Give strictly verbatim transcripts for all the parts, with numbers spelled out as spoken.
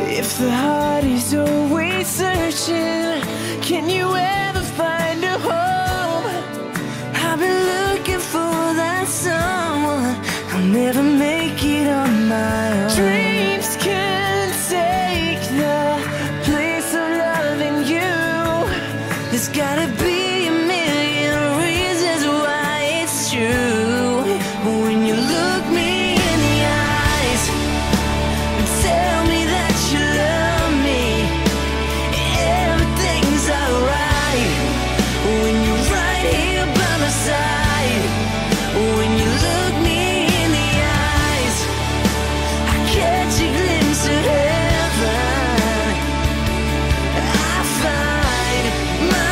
If the heart is always searching, can you ever find a home? I've been looking for that someone. I'll never make it on my own. Dreams can take the place of loving you. There's gotta be a million reasons why it's true. When you look me in the eyes and tell me that you love me, everything's alright. When you're right here by my side, when you look me in the eyes, I catch a glimpse of heaven. I find my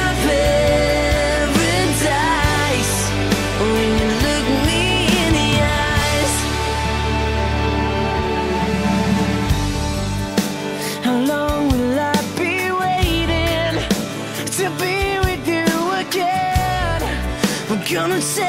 paradise when you look me in the eyes. How long will I be waiting to be with you again? We're gonna take